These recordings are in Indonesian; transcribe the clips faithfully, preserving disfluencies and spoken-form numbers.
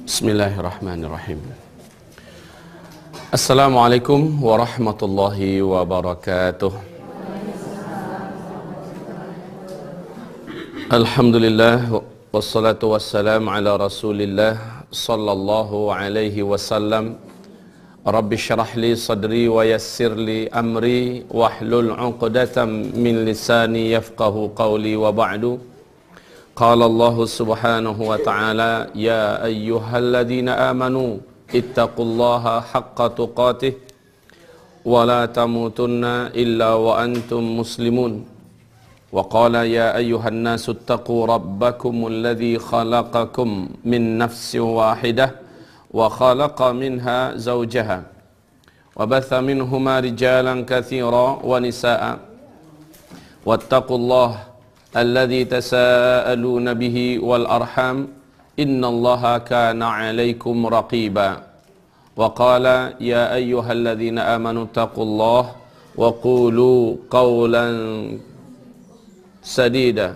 Bismillahirrahmanirrahim. Assalamualaikum warahmatullahi wabarakatuh. Alhamdulillah wassalatu wassalamu ala Rasulillah sallallahu alaihi wasallam. Rabbi syrah li sadri wa yassir li amri wahlul 'uqdatam min lisani yafqahu qawli wa ba'du. Qala Allah subhanahu wa ta'ala, ya ayyuhalladzina amanu ittaqullaha haqqa tuqatih wa la tamutunna illa wa antum muslimun. Wa qala ya ayyuhan nasu ittaqu rabbakumul ladzi khalaqakum min nafsin wahidah wa khalaqa minha zawjaha wa batha minhuma rijalan katsira wa nisaa wattaqullaha alladzi tasaaluna bihi wal arham innallaha kana 'alaikum raqiba. Wa qala ya ayyuhalladzina amanu taqullaha wa qulu qawlan sadida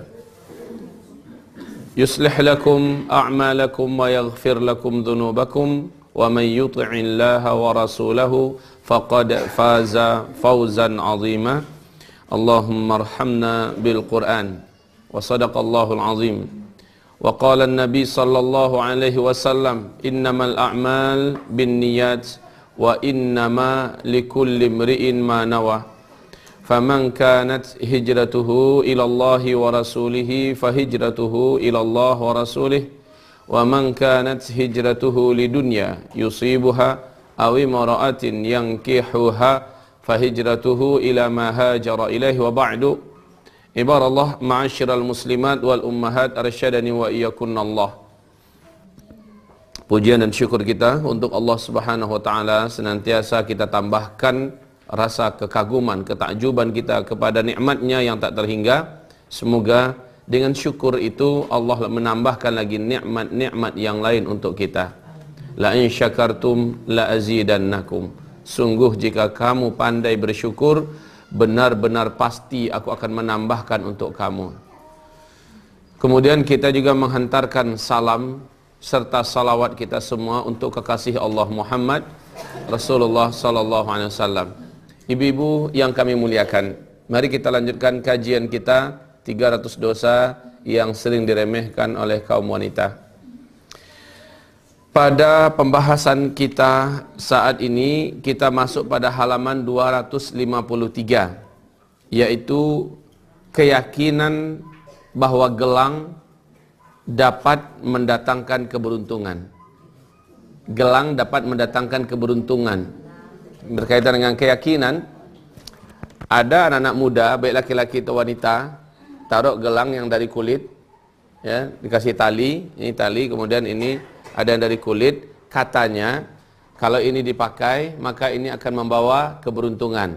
yuslih lakum a'malakum wa yaghfir lakum dhunubakum wa man yuti'illaha wa rasulahu faqad faza fawzan 'azima. Allahumma arhamna bil Qur'an wa sadaqallahul azim. Wa qala an-nabi sallallahu alaihi wasallam, innamal a'mal binniyat wa innama likulli imri'in ma nawa. Faman kanat hijratuhu ila Allah wa rasulih fahijratuhu ila Allah wa rasulih wa man kanat hijratuhu lidunya yusibuha aw imra'atin yankihuha fahijratuhu ila ma hajara ilaihi wa ba'du. Ibarallah ma'asyiral muslimat wal ummahat arsyadani wa iyyakunallah. Pujian dan syukur kita untuk Allah Subhanahu wa taala senantiasa kita tambahkan rasa kekaguman, ketakjuban kita kepada nikmatnya yang tak terhingga. Semoga dengan syukur itu Allah menambahkan lagi nikmat-nikmat yang lain untuk kita. La in syakartum la azidannakum. Sungguh jika kamu pandai bersyukur, benar-benar pasti aku akan menambahkan untuk kamu. Kemudian kita juga menghantarkan salam serta salawat kita semua untuk kekasih Allah Muhammad Rasulullah sallallahu alaihi wasallam. Ibu-ibu yang kami muliakan, mari kita lanjutkan kajian kita tiga ratus dosa yang sering diremehkan oleh kaum wanita. Pada pembahasan kita saat ini, kita masuk pada halaman dua ratus lima puluh tiga, yaitu keyakinan bahwa gelang dapat mendatangkan keberuntungan. Gelang dapat mendatangkan keberuntungan. Berkaitan dengan keyakinan, ada anak-anak muda, baik laki-laki atau wanita, taruh gelang yang dari kulit, ya, dikasih tali, ini tali, kemudian ini ada yang dari kulit, katanya kalau ini dipakai maka ini akan membawa keberuntungan.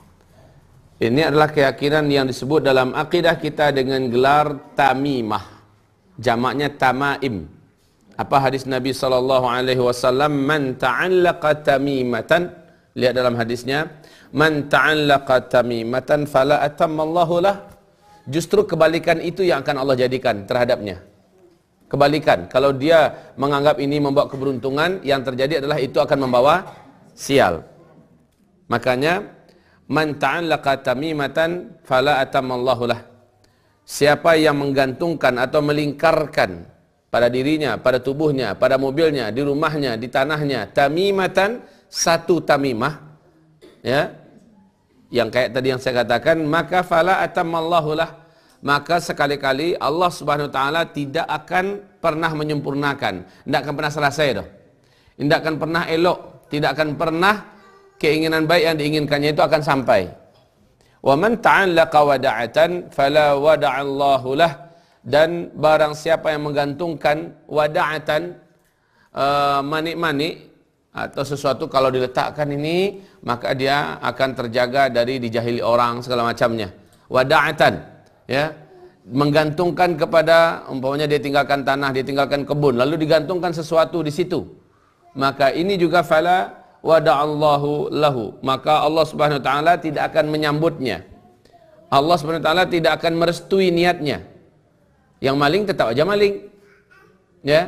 Ini adalah keyakinan yang disebut dalam akidah kita dengan gelar tamimah, jamaknya tamaim. Apa hadis Nabi sallallahu alaihi wasallam, man ta'allaqa tamimatan, lihat dalam hadisnya, man ta'allaqa tamimatan fala atammallahu lah. Justru kebalikan itu yang akan Allah jadikan terhadapnya. Kebalikan, kalau dia menganggap ini membawa keberuntungan, yang terjadi adalah itu akan membawa sial. Makanya man ta'allaqa tamimatan fala atammallahu lah. Siapa yang menggantungkan atau melingkarkan pada dirinya, pada tubuhnya, pada mobilnya, di rumahnya, di tanahnya, tamimatan, satu tamimah, ya, yang kayak tadi yang saya katakan, maka fala atammallahu lah, maka sekali-kali Allah Subhanahu wa taala tidak akan pernah menyempurnakan, tidak akan pernah selesai dah. Tidak akan pernah elok, tidak akan pernah keinginan baik yang diinginkannya itu akan sampai. Wa man ta'allaqa wada'atan fala wada'allahu lah, dan barang siapa yang menggantungkan wada'atan, uh, manik-manik atau sesuatu kalau diletakkan ini maka dia akan terjaga dari dijahili orang segala macamnya. Wada'atan, ya, menggantungkan kepada, umpamanya dia tinggalkan tanah, dia tinggalkan kebun, lalu digantungkan sesuatu di situ, maka ini juga fala wada'allahu lahu, maka Allah Subhanahu wa taala tidak akan menyambutnya. Allah Subhanahu wa taala tidak akan merestui niatnya. Yang maling tetap aja maling, ya,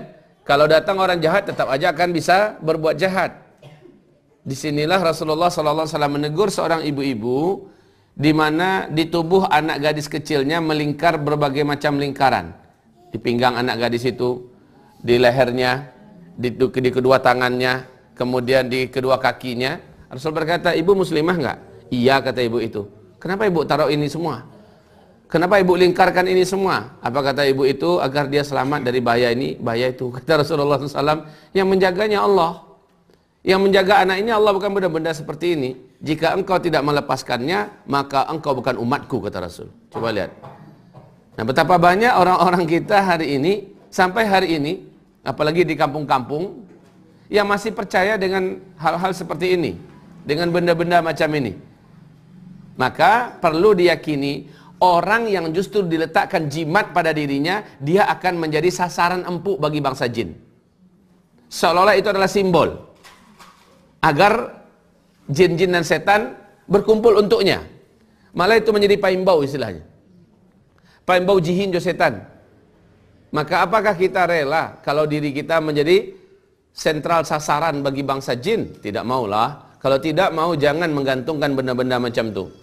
Kalau datang orang jahat tetap aja akan bisa berbuat jahat. Disinilah Rasulullah shallallahu alaihi wasallam menegur seorang ibu-ibu di mana di tubuh anak gadis kecilnya melingkar berbagai macam lingkaran. Di pinggang anak gadis itu, di lehernya, di, di kedua tangannya, kemudian di kedua kakinya. Rasul berkata, ibu muslimah enggak? Iya, kata ibu itu. Kenapa ibu taruh ini semua? Kenapa ibu lingkarkan ini semua? Apa kata ibu itu? Agar dia selamat dari bahaya ini, bahaya itu. Kata Rasulullah shallallahu alaihi wasallam, yang menjaganya Allah. Yang menjaga anak ini Allah, bukan benda-benda seperti ini. Jika engkau tidak melepaskannya, maka engkau bukan umatku, kata Rasul. Coba lihat. Nah, betapa banyak orang-orang kita hari ini, sampai hari ini, apalagi di kampung-kampung, yang masih percaya dengan hal-hal seperti ini, dengan benda-benda macam ini. Maka perlu diyakini, orang yang justru diletakkan jimat pada dirinya, dia akan menjadi sasaran empuk bagi bangsa jin. Seolah-olah itu adalah simbol agar jin-jin dan setan berkumpul untuknya. Malah itu menjadi paimbau istilahnya. Paimbau jihin jo setan. Maka apakah kita rela kalau diri kita menjadi sentral sasaran bagi bangsa jin? Tidak maulah. Kalau tidak mau, jangan menggantungkan benda-benda macam itu.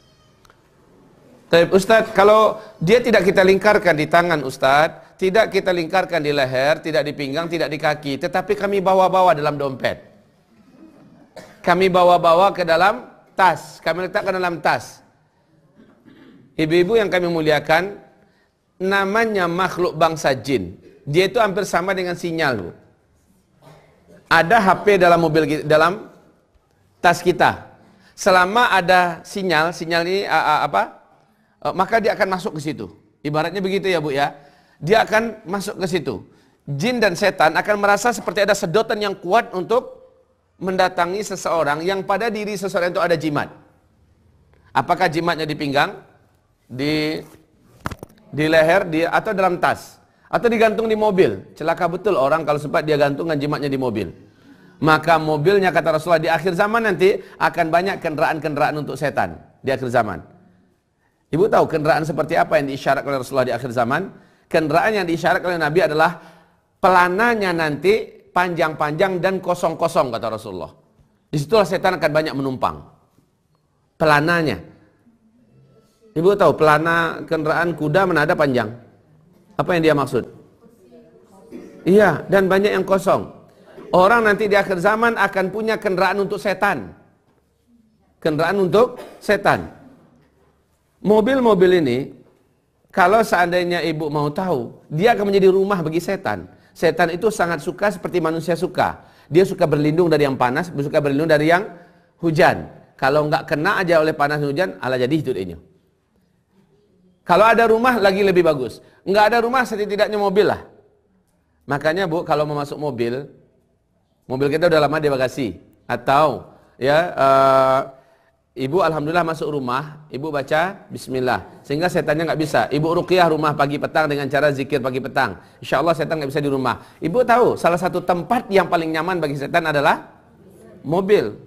Tapi Ustadz, kalau dia tidak kita lingkarkan di tangan Ustadz, tidak kita lingkarkan di leher, tidak di pinggang, tidak di kaki, tetapi kami bawa-bawa dalam dompet. Kami bawa-bawa ke dalam tas, kami letakkan dalam tas. Ibu-ibu yang kami muliakan, namanya makhluk bangsa jin. Dia itu hampir sama dengan sinyal, Bu. Ada H P dalam mobil, dalam tas kita. Selama ada sinyal, sinyal ini a, a, apa? E, maka dia akan masuk ke situ. Ibaratnya begitu ya, Bu ya. Dia akan masuk ke situ. Jin dan setan akan merasa seperti ada sedotan yang kuat untuk mendatangi seseorang yang pada diri seseorang itu ada jimat. Apakah jimatnya di pinggang, di di leher, di atau dalam tas, atau digantung di mobil? Celaka betul orang kalau sempat dia gantungkan jimatnya di mobil. Maka mobilnya, kata Rasulullah, di akhir zaman nanti akan banyak kendaraan-kendaraan untuk setan di akhir zaman. Ibu tahu kendaraan seperti apa yang diisyaratkan oleh Rasulullah di akhir zaman? Kendaraan yang diisyaratkan oleh Nabi adalah pelananya nanti panjang-panjang dan kosong-kosong, kata Rasulullah. Disitulah setan akan banyak menumpang. Pelananya. Ibu tahu pelana kendaraan kuda mana ada panjang? Apa yang dia maksud? Iya, dan banyak yang kosong. Orang nanti di akhir zaman akan punya kendaraan untuk setan. Kendaraan untuk setan. Mobil-mobil ini, kalau seandainya ibu mau tahu, dia akan menjadi rumah bagi setan. Setan itu sangat suka seperti manusia suka. Dia suka berlindung dari yang panas, suka berlindung dari yang hujan. Kalau enggak kena aja oleh panas dan hujan, ala jadi itu dia. Kalau ada rumah lagi lebih bagus. Enggak ada rumah, setidaknya mobil lah. Makanya Bu, kalau mau masuk mobil, mobil kita udah lama di bagasi. Atau ya uh, ibu alhamdulillah masuk rumah, ibu baca bismillah, sehingga setannya nggak bisa. Ibu ruqyah rumah pagi petang dengan cara zikir pagi petang. Insya Allah setan nggak bisa di rumah. Ibu tahu salah satu tempat yang paling nyaman bagi setan adalah mobil.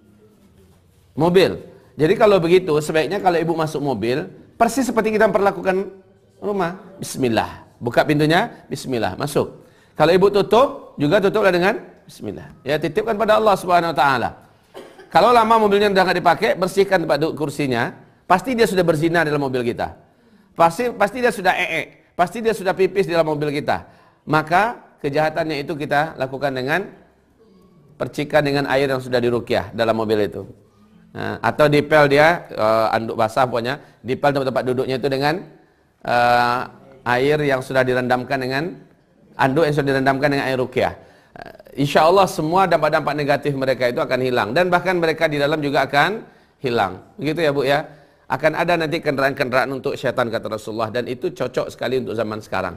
Mobil. Jadi kalau begitu sebaiknya kalau ibu masuk mobil, persis seperti kita memperlakukan rumah. Bismillah. Buka pintunya, bismillah, masuk. Kalau ibu tutup, juga tutuplah dengan bismillah. Ya, titipkan pada Allah Subhanahu wa taala. Kalau lama mobilnya udah nggak dipakai, bersihkan tempat duduk kursinya. Pasti dia sudah berzina dalam mobil kita. Pasti pasti dia sudah ee, pasti dia sudah pipis di dalam mobil kita. Maka kejahatannya itu kita lakukan dengan percikan dengan air yang sudah diruqyah dalam mobil itu. Nah, atau dipel dia uh, anduk basah pokoknya, dipel tempat-tempat duduknya itu dengan uh, air yang sudah direndamkan dengan anduk yang sudah direndamkan dengan air ruqyah. Insya Allah semua dampak-dampak negatif mereka itu akan hilang. Dan bahkan mereka di dalam juga akan hilang. Begitu ya Bu ya. Akan ada nanti kendaraan-kendaraan untuk syaitan, kata Rasulullah. Dan itu cocok sekali untuk zaman sekarang.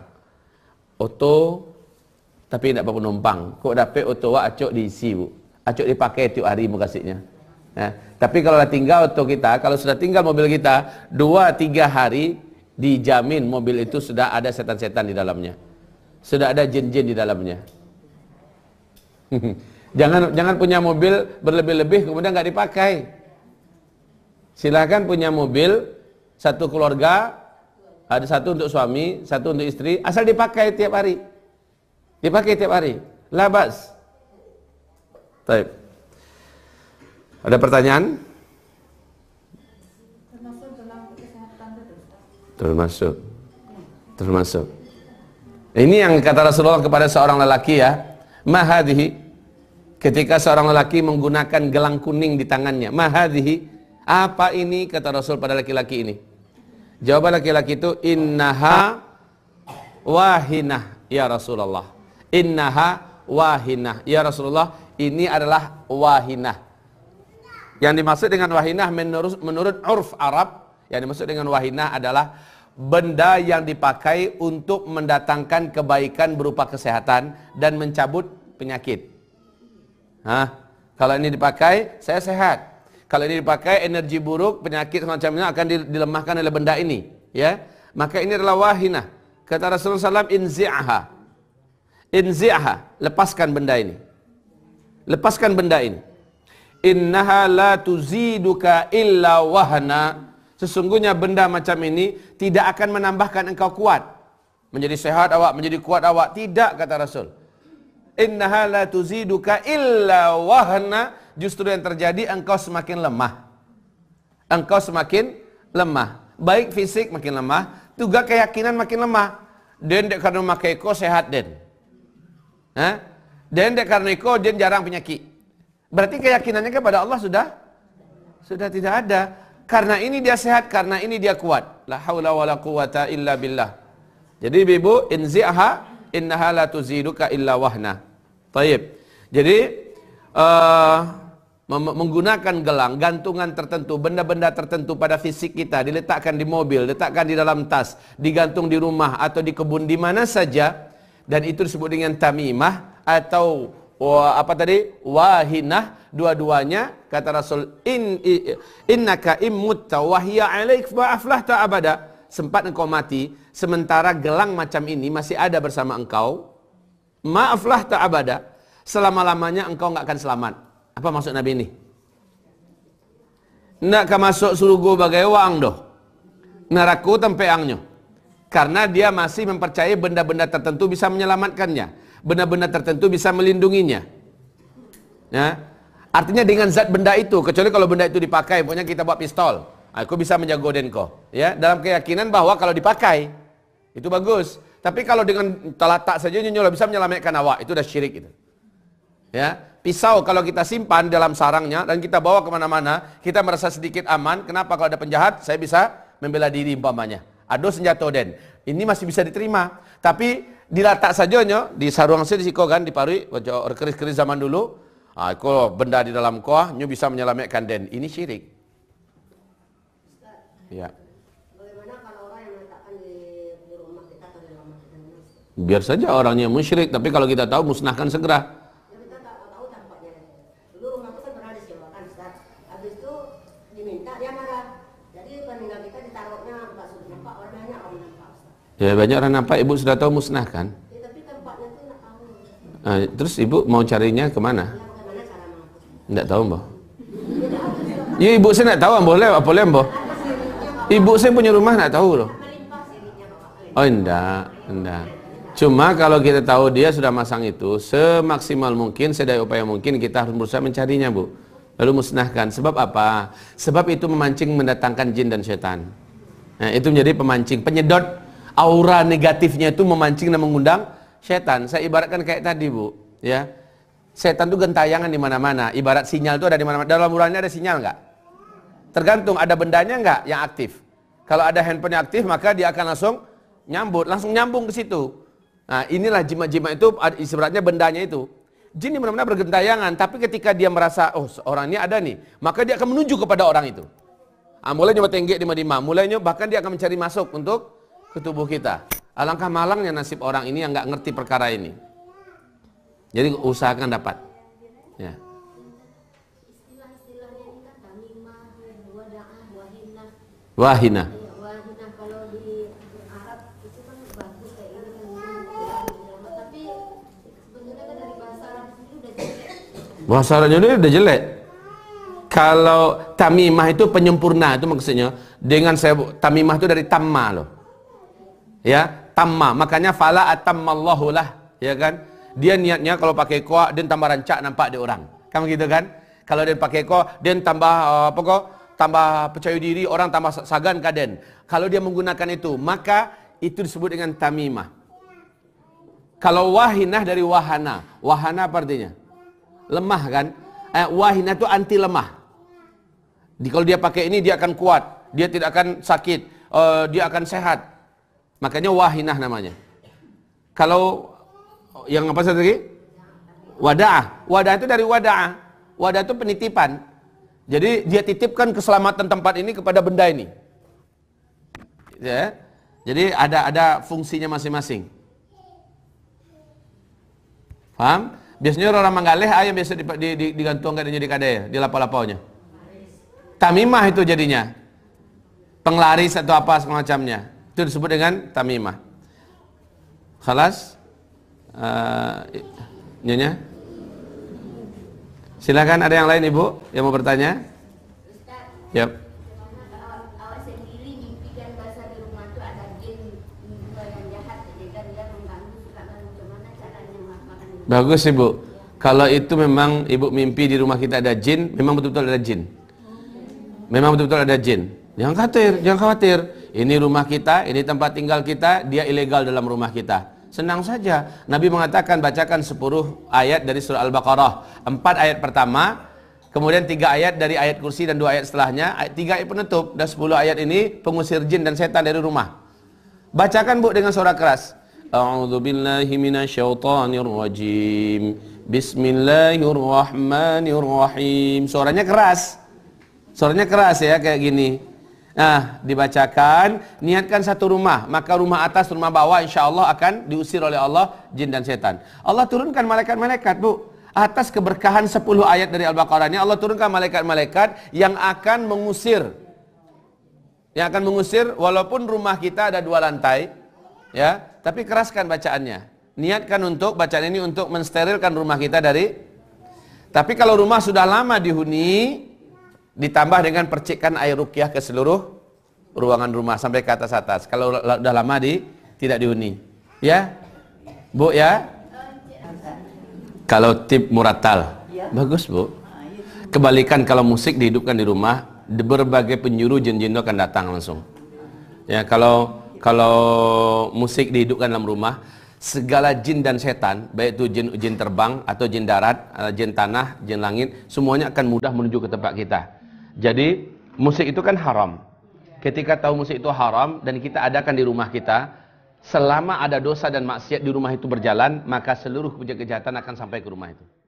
Oto, tapi tidak perlu penumpang. Kok dapat oto wak acok diisi Bu. Acok dipakai tiap hari mau kasihnya. Nah, tapi kalau tinggal oto kita, kalau sudah tinggal mobil kita, dua tiga hari dijamin mobil itu sudah ada setan-setan di dalamnya. Sudah ada jin-jin di dalamnya. Jangan jangan punya mobil berlebih-lebih kemudian nggak dipakai. Silakan punya mobil satu keluarga, ada satu untuk suami, satu untuk istri, asal dipakai tiap hari. Dipakai tiap hari. Labas. Baik. Ada pertanyaan? Termasuk dalam kesehatan itu. Termasuk. Termasuk. Ini yang kata Rasulullah kepada seorang lelaki ya. Mahadhihi. Ketika seorang lelaki menggunakan gelang kuning di tangannya. Mahadhihi. Apa ini kata Rasul pada laki-laki ini? Jawaban laki-laki itu, innaha wahinah ya Rasulullah. Innaha wahinah ya Rasulullah. Ini adalah wahinah. Yang dimaksud dengan wahinah menurut menurut urf Arab, yang dimaksud dengan wahinah adalah benda yang dipakai untuk mendatangkan kebaikan berupa kesehatan dan mencabut penyakit. Hah? Kalau ini dipakai, saya sehat. Kalau ini dipakai, energi buruk, penyakit semacamnya akan dilemahkan oleh benda ini, ya. Maka ini adalah wahinah. Kata Rasulullah shallallahu alaihi wasallam, inzi'aha. Inzi'aha, lepaskan benda ini. Lepaskan benda ini. Innaha la tuziduka illa wahna. Sesungguhnya benda macam ini tidak akan menambahkan engkau kuat. Menjadi sehat awak, menjadi kuat awak. Tidak, kata Rasul. Innaha la tuziduka illa wahna. Justru yang terjadi engkau semakin lemah. Engkau semakin lemah. Baik fisik makin lemah, juga keyakinan makin lemah. Den dek karena makai ko sehat den. Hah? Den dek karena ko den jarang penyakit. Berarti keyakinannya kepada Allah sudah sudah tidak ada. Karena ini dia sehat, karena ini dia kuat. La haula wala quwata illa billah. Jadi ibu inzi'aha innaha la tuziduka illa wahna. Taib. Jadi uh, menggunakan gelang, gantungan tertentu, benda-benda tertentu pada fisik kita, diletakkan di mobil, letakkan di dalam tas, digantung di rumah atau di kebun, di mana saja, dan itu disebut dengan tamimah atau wah, apa tadi? Wahinah. Dua-duanya kata Rasul, in innaka immutta wa hiya alaik fa aflahta abada. Sempat engkau mati sementara gelang macam ini masih ada bersama engkau, ma aflahta abada. Selama-lamanya engkau enggak akan selamat. Apa maksud Nabi ini? Nak ka masuk surga bagai wang doh. Naraku tempe angnya. Karena dia masih mempercayai benda-benda tertentu bisa menyelamatkannya. Benda-benda tertentu bisa melindunginya. Ya. Artinya dengan zat benda itu, kecuali kalau benda itu dipakai, pokoknya kita buat pistol, aku bisa menjaga denko. Ya, dalam keyakinan bahwa kalau dipakai itu bagus. Tapi kalau dengan telatak saja nyolong bisa menyelamatkan awak, itu udah syirik itu. Ya, pisau kalau kita simpan dalam sarangnya dan kita bawa kemana-mana, kita merasa sedikit aman. Kenapa? Kalau ada penjahat, saya bisa membela diri umpamanya. Ado senjata den, ini masih bisa diterima. Tapi diletak saja nyo di sarung saya di siko kan, di parui, keris-keris zaman dulu. Ah, kalau benda di dalam kuah, nyo bisa menyelamatkan den. Ini syirik. Ustaz, ya. Bagaimana kalau orang yang meletakkan di, di rumah kita atau di rumah kita? Biar saja orangnya musyrik, tapi kalau kita tahu musnahkan segera. Kita tak tahu tampaknya. Dulu rumah itu kan pernah disewakan, Ustaz. Habis itu diminta, dia marah. Jadi peninggal kita ditaruhnya nggak sudah nampak, orang banyak orang nampak, Ustaz. Ya banyak orang nampak, ibu sudah tahu musnahkan. Ya, tapi tempatnya itu nggak tahu. Ah, terus ibu mau carinya kemana? Ya, bagaimana cara menghapusnya? Tidak tahu mbah. Ya ibu saya nak tahu boleh apa boleh mbah? Ibu saya punya rumah nak tahu loh. Melimpah sirinya bawa. Oh enggak, enggak. Cuma kalau kita tahu dia sudah masang itu, semaksimal mungkin, sedaya upaya mungkin kita harus berusaha mencarinya, Bu. Lalu musnahkan. Sebab apa? Sebab itu memancing mendatangkan jin dan setan. Nah, itu menjadi pemancing, penyedot aura negatifnya itu memancing dan mengundang setan. Saya ibaratkan kayak tadi, Bu, ya. Setan itu gentayangan di mana-mana. Ibarat sinyal itu ada di mana-mana. Dalam ruangannya ada sinyal enggak? Tergantung ada bendanya enggak yang aktif. Kalau ada handphone yang aktif, maka dia akan langsung nyambut, langsung nyambung ke situ. Nah, inilah jimat-jimat itu, ibaratnya bendanya itu. Jin ini benar-benar bergentayangan, tapi ketika dia merasa, oh orang ini ada nih, maka dia akan menuju kepada orang itu. Ah, mulai nyoba tenggek di madimah, mulainya bahkan dia akan mencari masuk untuk ke tubuh kita. Alangkah malangnya nasib orang ini yang nggak ngerti perkara ini. Jadi usahakan dapat. Ya. Istilah-istilahnya ini kan tamimah, wadaah, wahinah. Wahinah. Ya, wahinah kalau di Arab itu kan bagus kayak gitu kan. Tapi sebenarnya kan dari bahasa Arab sendiri udah jelek. Bahasa Arabnya dia udah jelek. Kalau tamimah itu penyempurna, itu maksudnya. Dengan saya tamimah itu dari tamma loh. Ya, tamma. Makanya fala atammallahu lah, ya kan? Dia niatnya kalau pakai ko, dia tambah rancak nampak dia orang. Kan begitu kan? Kalau dia pakai ko, dia tambah uh, apa kok? Tambah percaya diri, orang tambah sagan kaden. Kalau dia menggunakan itu, maka itu disebut dengan tamimah. Kalau wahinah dari wahana. Wahana apa artinya? Lemah kan? Eh, wahinah itu anti lemah. Di, kalau dia pakai ini dia akan kuat, dia tidak akan sakit, uh, dia akan sehat. Makanya wahinah namanya. Kalau yang apa tadi? Wada'ah. Wada'ah itu dari wada'ah. Wada'ah itu penitipan. Jadi dia titipkan keselamatan tempat ini kepada benda ini. Ya. Jadi ada ada fungsinya masing-masing. Paham? Biasanya orang Manggaleh ayam biasa di, di, di, digantungkan jadi kadai di lapau-lapaunya. Tamimah itu jadinya. Penglaris atau apa semacamnya. Itu disebut dengan tamimah. Khalas? Uh, nyonya? Silakan, ada yang lain Ibu yang mau bertanya? Ustaz, yep. awak, awak sendiri mimpikan bahasa di rumah itu ada jin yang jahat, jadi dia mengganggu, suka ganggu. Bagaimana caranya melakukan itu? Bagus Ibu. Kalau itu memang Ibu mimpi di rumah kita ada jin, memang betul-betul ada jin. Memang betul-betul ada jin. Jangan khawatir, jangan khawatir. Ini rumah kita, ini tempat tinggal kita, dia ilegal dalam rumah kita. Senang saja. Nabi mengatakan bacakan sepuluh ayat dari surah Al-Baqarah. Empat ayat pertama, kemudian tiga ayat dari ayat kursi dan dua ayat setelahnya. Tiga ayat penutup dan sepuluh ayat ini pengusir jin dan setan dari rumah. Bacakan Bu dengan suara keras. A'udzu billahi minasyaitonir rajim. Bismillahirrahmanirrahim. Suaranya keras. Suaranya keras ya kayak gini. Nah, dibacakan, niatkan satu rumah, maka rumah atas, rumah bawah insya Allah akan diusir oleh Allah jin dan setan. Allah turunkan malaikat-malaikat Bu. Atas keberkahan sepuluh ayat dari Al-Baqarah ini Allah turunkan malaikat-malaikat yang akan mengusir. Yang akan mengusir walaupun rumah kita ada dua lantai, ya, tapi keraskan bacaannya. Niatkan untuk bacaan ini untuk mensterilkan rumah kita dari. Tapi kalau rumah sudah lama dihuni, ditambah dengan percikan air ruqyah ke seluruh ruangan rumah sampai ke atas-atas. Kalau sudah lama di tidak dihuni. Ya? Bu ya? Kalau tip muratal. Bagus, Bu. Kebalikan kalau musik dihidupkan di rumah, berbagai penjuru jin-jin itu akan datang langsung. Ya, kalau kalau musik dihidupkan dalam rumah, segala jin dan setan, baik itu jin jin terbang atau jin darat, jin tanah, jin langit, semuanya akan mudah menuju ke tempat kita. Jadi musik itu kan haram. Ketika tahu musik itu haram dan kita adakan di rumah kita, selama ada dosa dan maksiat di rumah itu berjalan, maka seluruh kejahatan akan sampai ke rumah itu.